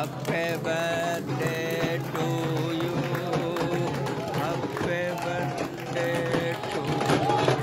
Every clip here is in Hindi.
Happy birthday to you. Happy birthday to you.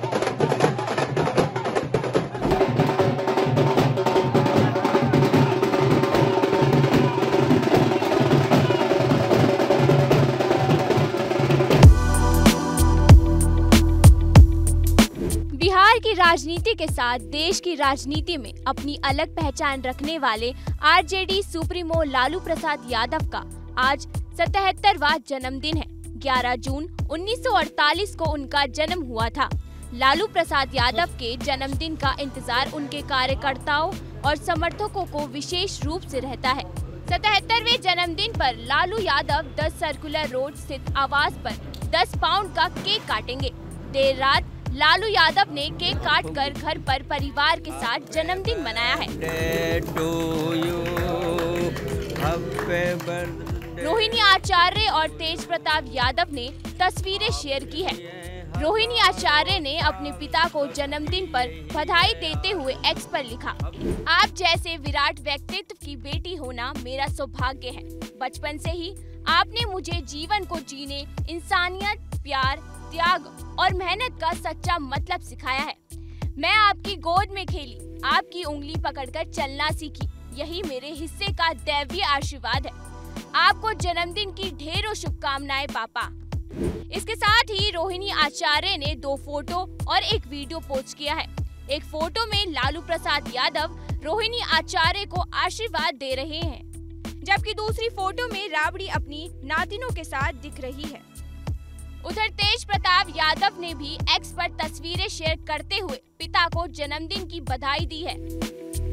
Bihar की राजनीति के साथ देश की राजनीति में अपनी अलग पहचान रखने वाले आरजेडी सुप्रीमो लालू प्रसाद यादव का आज 77वां जन्मदिन है। 11 जून 1948 को उनका जन्म हुआ था। लालू प्रसाद यादव के जन्मदिन का इंतजार उनके कार्यकर्ताओं और समर्थकों को विशेष रूप से रहता है। 77वें जन्मदिन पर लालू यादव 10 सर्कुलर रोड स्थित आवास पर 10 पाउंड का केक काटेंगे। देर रात लालू यादव ने केक काटकर घर पर परिवार के साथ जन्मदिन मनाया है। रोहिणी आचार्य और तेज प्रताप यादव ने तस्वीरें शेयर की है। रोहिणी आचार्य ने अपने पिता को जन्मदिन पर बधाई देते हुए एक्स पर लिखा, आप जैसे विराट व्यक्तित्व की बेटी होना मेरा सौभाग्य है। बचपन से ही आपने मुझे जीवन को जीने, इंसानियत, प्यार, त्याग और मेहनत का सच्चा मतलब सिखाया है। मैं आपकी गोद में खेली, आपकी उंगली पकड़कर चलना सीखी। यही मेरे हिस्से का दैवीय आशीर्वाद है। आपको जन्मदिन की ढेरों शुभकामनाएं पापा। इसके साथ ही रोहिणी आचार्य ने 2 फोटो और एक वीडियो पोस्ट किया है। एक फोटो में लालू प्रसाद यादव रोहिणी आचार्य को आशीर्वाद दे रहे हैं, जबकि दूसरी फोटो में राबड़ी अपनी नातिनों के साथ दिख रही है। उधर तेज प्रताप यादव ने भी एक्स पर तस्वीरें शेयर करते हुए पिता को जन्मदिन की बधाई दी है।